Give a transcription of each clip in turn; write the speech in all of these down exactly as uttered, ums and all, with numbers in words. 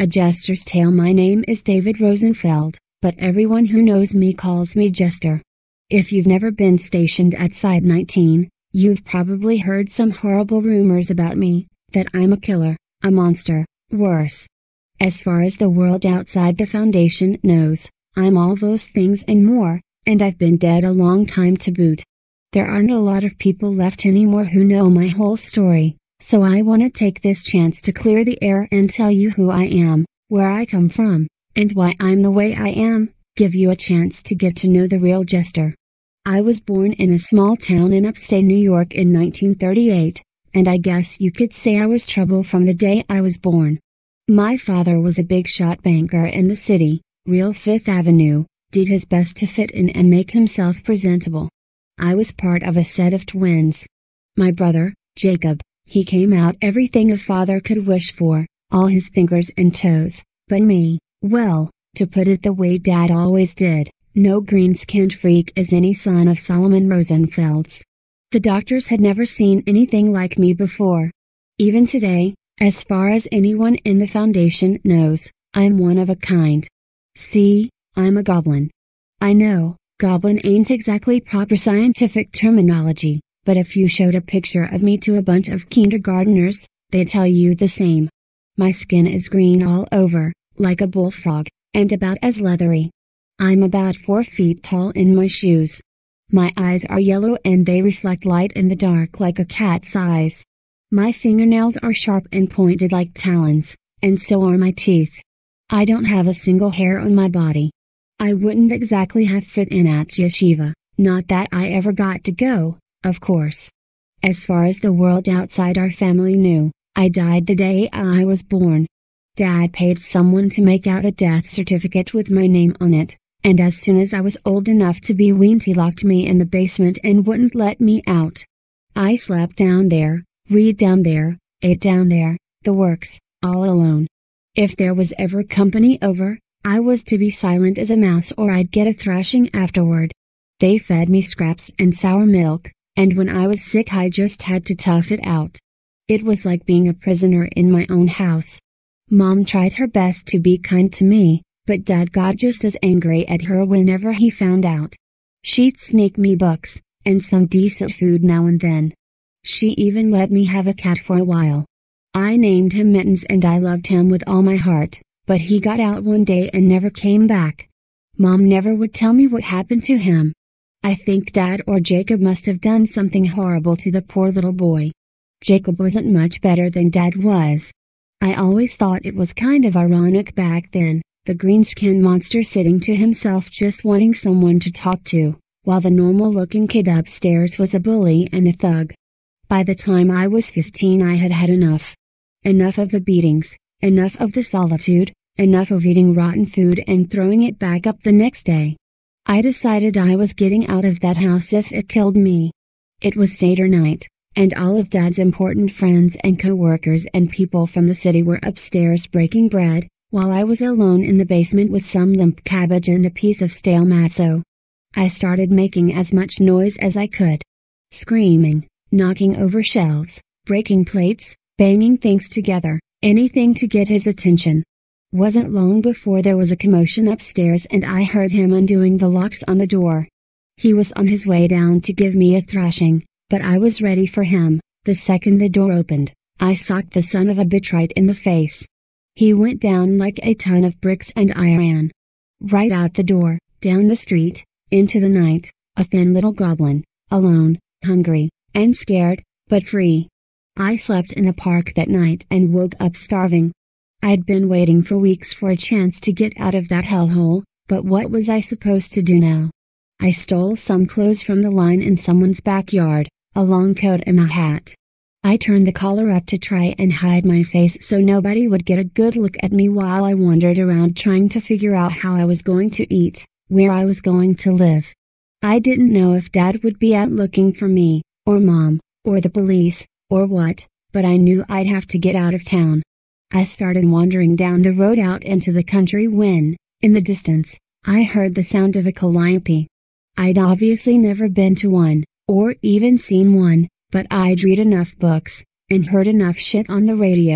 A Jester's Tale. My name is David Rosenfeld, but everyone who knows me calls me Jester. If you've never been stationed at Site nineteen, you've probably heard some horrible rumors about me, that I'm a killer, a monster, worse. As far as the world outside the Foundation knows, I'm all those things and more, and I've been dead a long time to boot. There aren't a lot of people left anymore who know my whole story, so I want to take this chance to clear the air and tell you who I am, where I come from, and why I'm the way I am, give you a chance to get to know the real Jester. I was born in a small town in upstate New York in nineteen thirty-eight, and I guess you could say I was trouble from the day I was born. My father was a big shot banker in the city, real Fifth Avenue, did his best to fit in and make himself presentable. I was part of a set of twins. My brother, Jacob, he came out everything a father could wish for, all his fingers and toes, but me, well, to put it the way Dad always did, no green-skinned freak as any son of Solomon Rosenfelds. The doctors had never seen anything like me before. Even today, as far as anyone in the Foundation knows, I'm one of a kind. See, I'm a goblin. I know, goblin ain't exactly proper scientific terminology, but if you showed a picture of me to a bunch of kindergarteners, they'd tell you the same. My skin is green all over, like a bullfrog, and about as leathery. I'm about four feet tall in my shoes. My eyes are yellow and they reflect light in the dark like a cat's eyes. My fingernails are sharp and pointed like talons, and so are my teeth. I don't have a single hair on my body. I wouldn't exactly have fit in at yeshiva, not that I ever got to go, of course. As far as the world outside our family knew, I died the day I was born. Dad paid someone to make out a death certificate with my name on it, and as soon as I was old enough to be weaned he locked me in the basement and wouldn't let me out. I slept down there, read down there, ate down there, the works, all alone. If there was ever company over, I was to be silent as a mouse or I'd get a thrashing afterward. They fed me scraps and sour milk, and when I was sick I just had to tough it out. It was like being a prisoner in my own house. Mom tried her best to be kind to me, but Dad got just as angry at her whenever he found out. She'd sneak me books, and some decent food now and then. She even let me have a cat for a while. I named him Mittens and I loved him with all my heart, but he got out one day and never came back. Mom never would tell me what happened to him. I think Dad or Jacob must have done something horrible to the poor little boy. Jacob wasn't much better than Dad was. I always thought it was kind of ironic back then, the green-skinned monster sitting to himself just wanting someone to talk to, while the normal-looking kid upstairs was a bully and a thug. By the time I was fifteen I had had enough. Enough of the beatings, enough of the solitude, enough of eating rotten food and throwing it back up the next day. I decided I was getting out of that house if it killed me. It was Seder night, and all of Dad's important friends and co-workers and people from the city were upstairs breaking bread, while I was alone in the basement with some limp cabbage and a piece of stale matzo. I started making as much noise as I could. Screaming, knocking over shelves, breaking plates, banging things together, anything to get his attention. Wasn't long before there was a commotion upstairs and I heard him undoing the locks on the door. He was on his way down to give me a thrashing, but I was ready for him. The second the door opened, I socked the son of a bitch right in the face. He went down like a ton of bricks and I ran. Right out the door, down the street, into the night, a thin little goblin, alone, hungry, and scared, but free. I slept in a park that night and woke up starving. I'd been waiting for weeks for a chance to get out of that hellhole, but what was I supposed to do now? I stole some clothes from the line in someone's backyard, a long coat and a hat. I turned the collar up to try and hide my face so nobody would get a good look at me while I wandered around trying to figure out how I was going to eat, where I was going to live. I didn't know if Dad would be out looking for me, or Mom, or the police, or what, but I knew I'd have to get out of town. I started wandering down the road out into the country when, in the distance, I heard the sound of a calliope. I'd obviously never been to one, or even seen one, but I'd read enough books, and heard enough shit on the radio,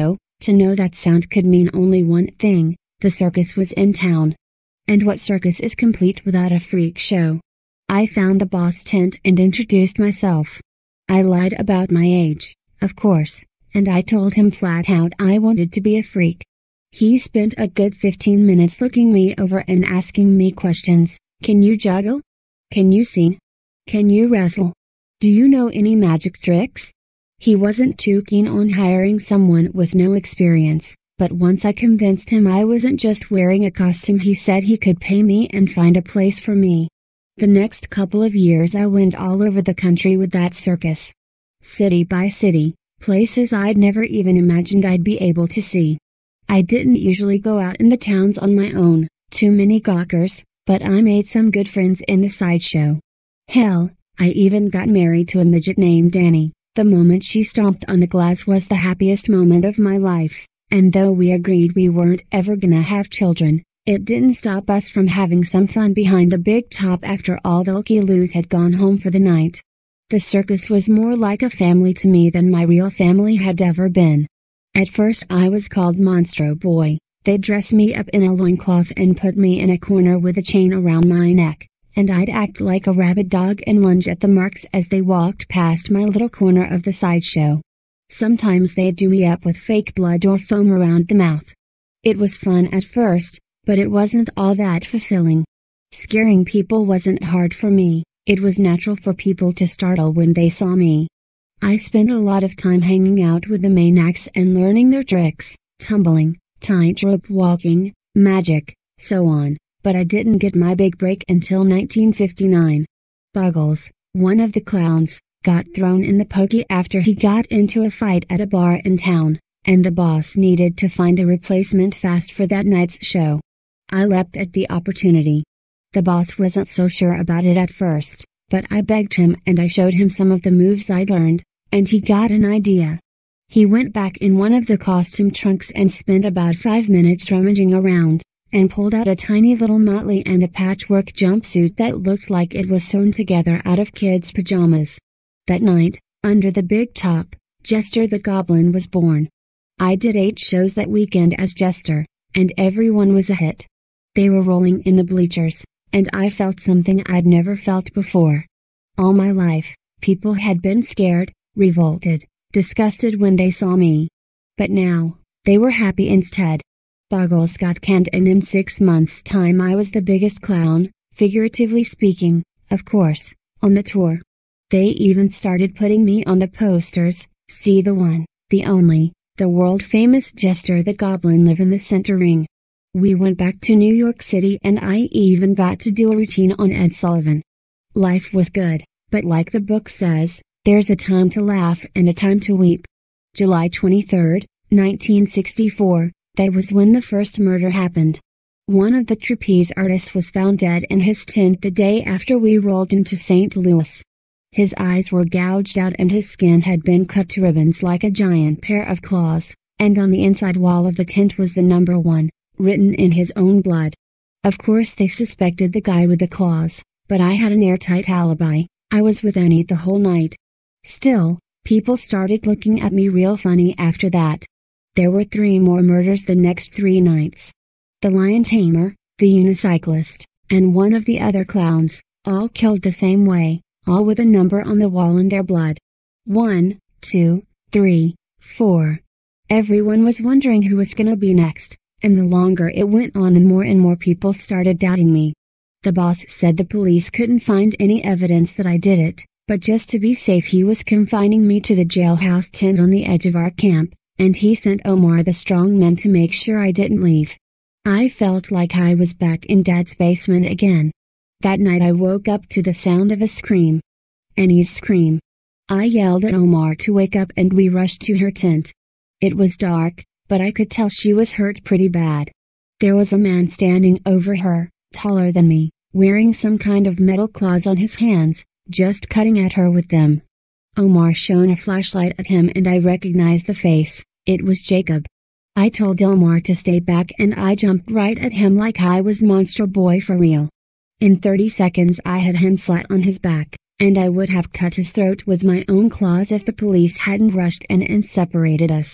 to know that sound could mean only one thing: the circus was in town. And what circus is complete without a freak show? I found the boss tent and introduced myself. I lied about my age, of course, and I told him flat out I wanted to be a freak. He spent a good fifteen minutes looking me over and asking me questions. Can you juggle? Can you sing? Can you wrestle? Do you know any magic tricks? He wasn't too keen on hiring someone with no experience, but once I convinced him I wasn't just wearing a costume, he said he could pay me and find a place for me. The next couple of years I went all over the country with that circus. City by city, places I'd never even imagined I'd be able to see. I didn't usually go out in the towns on my own, too many gawkers, but I made some good friends in the sideshow. Hell, I even got married to a midget named Danny. The moment she stomped on the glass was the happiest moment of my life. And though we agreed we weren't ever gonna have children, it didn't stop us from having some fun behind the big top after all the looky-loos had gone home for the night. The circus was more like a family to me than my real family had ever been. At first I was called Monstro Boy. They'd dress me up in a loincloth and put me in a corner with a chain around my neck, and I'd act like a rabid dog and lunge at the marks as they walked past my little corner of the sideshow. Sometimes they'd do me up with fake blood or foam around the mouth. It was fun at first, but it wasn't all that fulfilling. Scaring people wasn't hard for me, it was natural for people to startle when they saw me. I spent a lot of time hanging out with the main acts and learning their tricks, tumbling, tightrope walking, magic, so on, but I didn't get my big break until nineteen fifty-nine. Buggles, one of the clowns, got thrown in the pokey after he got into a fight at a bar in town, and the boss needed to find a replacement fast for that night's show. I leapt at the opportunity. The boss wasn't so sure about it at first, but I begged him and I showed him some of the moves I'd learned, and he got an idea. He went back in one of the costume trunks and spent about five minutes rummaging around, and pulled out a tiny little motley and a patchwork jumpsuit that looked like it was sewn together out of kids' pajamas. That night, under the big top, Jester the Goblin was born. I did eight shows that weekend as Jester, and everyone was a hit. They were rolling in the bleachers, and I felt something I'd never felt before. All my life, people had been scared, revolted, disgusted when they saw me. But now, they were happy instead. Buggles got canned, and in six months' time I was the biggest clown, figuratively speaking, of course, on the tour. They even started putting me on the posters. See the one, the only, the world-famous Jester the Goblin live in the center ring. We went back to New York City and I even got to do a routine on Ed Sullivan. Life was good, but like the book says, there's a time to laugh and a time to weep. July twenty-third, nineteen sixty-four, that was when the first murder happened. One of the trapeze artists was found dead in his tent the day after we rolled into Saint Louis. His eyes were gouged out and his skin had been cut to ribbons like a giant pair of claws, and on the inside wall of the tent was the number one, written in his own blood. Of course they suspected the guy with the claws, but I had an airtight alibi. I was with Annie the whole night. Still, people started looking at me real funny after that. There were three more murders the next three nights. The lion tamer, the unicyclist, and one of the other clowns, all killed the same way, all with a number on the wall in their blood. One, two, three, four. Everyone was wondering who was gonna be next, and the longer it went on the more and more people started doubting me. The boss said the police couldn't find any evidence that I did it, but just to be safe he was confining me to the jailhouse tent on the edge of our camp, and he sent Omar the strongman to make sure I didn't leave. I felt like I was back in Dad's basement again. That night I woke up to the sound of a scream. Annie's scream. I yelled at Omar to wake up and we rushed to her tent. It was dark, but I could tell she was hurt pretty bad. There was a man standing over her, taller than me, wearing some kind of metal claws on his hands, just cutting at her with them. Omar shone a flashlight at him and I recognized the face. It was Jacob. I told Omar to stay back and I jumped right at him like I was Monstro Boy for real. In thirty seconds I had him flat on his back, and I would have cut his throat with my own claws if the police hadn't rushed in and separated us.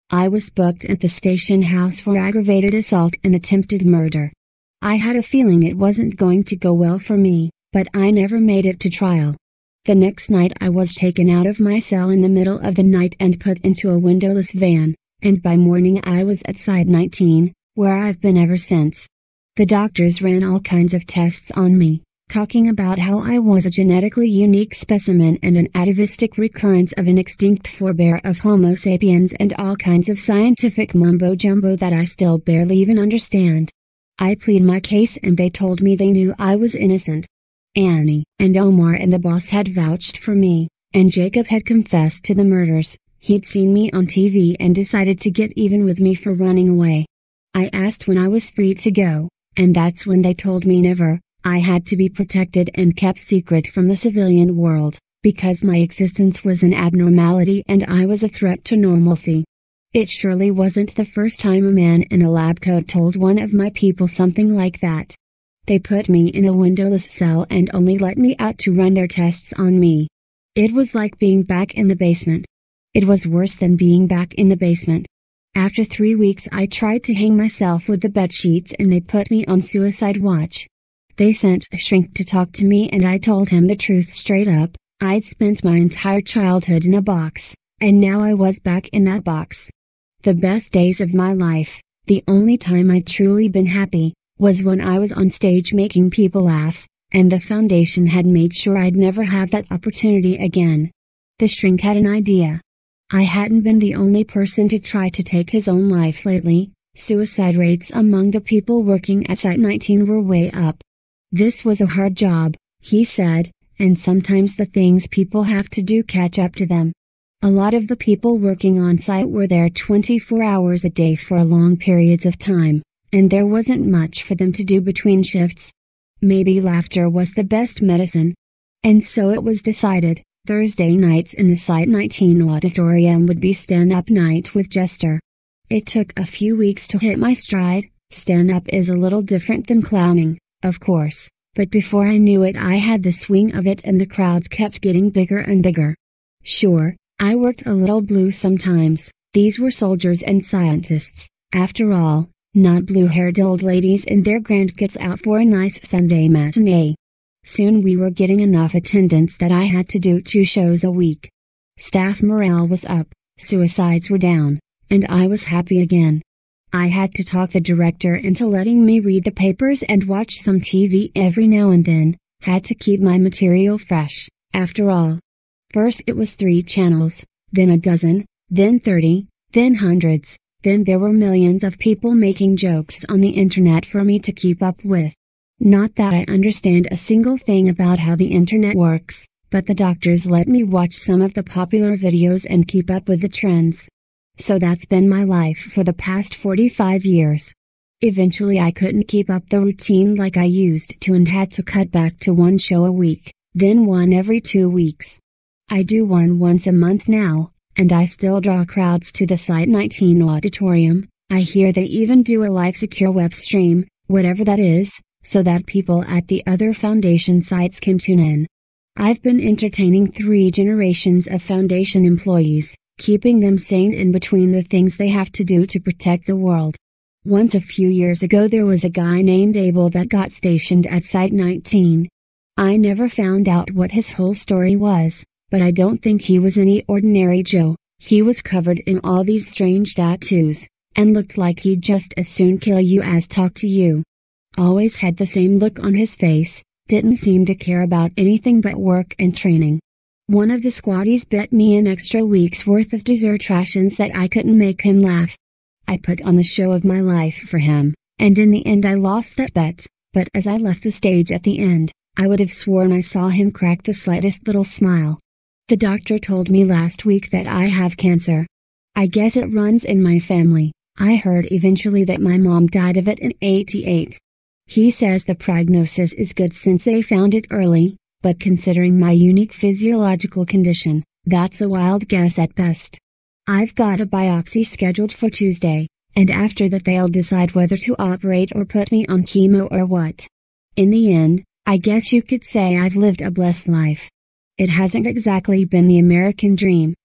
I was booked at the station house for aggravated assault and attempted murder. I had a feeling it wasn't going to go well for me, but I never made it to trial. The next night I was taken out of my cell in the middle of the night and put into a windowless van, and by morning I was at Site nineteen, where I've been ever since. The doctors ran all kinds of tests on me, talking about how I was a genetically unique specimen and an atavistic recurrence of an extinct forebear of Homo sapiens and all kinds of scientific mumbo-jumbo that I still barely even understand. I plead my case and they told me they knew I was innocent. Annie and Omar and the boss had vouched for me, and Jacob had confessed to the murders. He'd seen me on T V and decided to get even with me for running away. I asked when I was free to go, and that's when they told me never. I had to be protected and kept secret from the civilian world, because my existence was an abnormality and I was a threat to normalcy. It surely wasn't the first time a man in a lab coat told one of my people something like that. They put me in a windowless cell and only let me out to run their tests on me. It was like being back in the basement. It was worse than being back in the basement. After three weeks I tried to hang myself with the bedsheets and they put me on suicide watch. They sent a shrink to talk to me and I told him the truth straight up. I'd spent my entire childhood in a box, and now I was back in that box. The best days of my life, the only time I'd truly been happy, was when I was on stage making people laugh, and the foundation had made sure I'd never have that opportunity again. The shrink had an idea. I hadn't been the only person to try to take his own life lately. Suicide rates among the people working at Site nineteen were way up. This was a hard job, he said, and sometimes the things people have to do catch up to them. A lot of the people working on site were there twenty-four hours a day for long periods of time, and there wasn't much for them to do between shifts. Maybe laughter was the best medicine. And so it was decided, Thursday nights in the Site nineteen auditorium would be stand-up night with Jester. It took a few weeks to hit my stride. Stand-up is a little different than clowning, of course, but before I knew it I had the swing of it and the crowds kept getting bigger and bigger. Sure, I worked a little blue sometimes. These were soldiers and scientists, after all, not blue-haired old ladies and their grandkids out for a nice Sunday matinee. Soon we were getting enough attendance that I had to do two shows a week. Staff morale was up, suicides were down, and I was happy again. I had to talk the director into letting me read the papers and watch some T V every now and then, had to keep my material fresh, after all. First it was three channels, then a dozen, then thirty, then hundreds, then there were millions of people making jokes on the internet for me to keep up with. Not that I understand a single thing about how the internet works, but the doctors let me watch some of the popular videos and keep up with the trends. So that's been my life for the past forty-five years. Eventually I couldn't keep up the routine like I used to and had to cut back to one show a week, then one every two weeks. I do one once a month now, and I still draw crowds to the Site nineteen auditorium. I hear they even do a live secure web stream, whatever that is, so that people at the other foundation sites can tune in. I've been entertaining three generations of foundation employees, keeping them sane in between the things they have to do to protect the world. Once a few years ago there was a guy named Abel that got stationed at Site nineteen. I never found out what his whole story was, but I don't think he was any ordinary Joe. He was covered in all these strange tattoos, and looked like he'd just as soon kill you as talk to you. Always had the same look on his face, didn't seem to care about anything but work and training. One of the squatties bet me an extra week's worth of dessert rations that I couldn't make him laugh. I put on the show of my life for him, and in the end I lost that bet, but as I left the stage at the end, I would have sworn I saw him crack the slightest little smile. The doctor told me last week that I have cancer. I guess it runs in my family. I heard eventually that my mom died of it in eighty-eight. He says the prognosis is good since they found it early, but considering my unique physiological condition, that's a wild guess at best. I've got a biopsy scheduled for Tuesday, and after that they'll decide whether to operate or put me on chemo or what. In the end, I guess you could say I've lived a blessed life. It hasn't exactly been the American dream,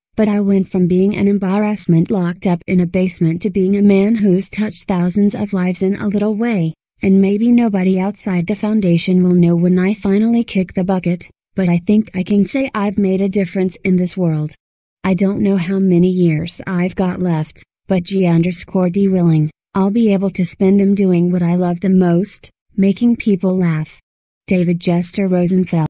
But I went from being an embarrassment locked up in a basement to being a man who's touched thousands of lives in a little way, and maybe nobody outside the foundation will know when I finally kick the bucket, but I think I can say I've made a difference in this world. I don't know how many years I've got left, but G underscore D willing, I'll be able to spend them doing what I love the most, making people laugh. David Jester Rosenfeld.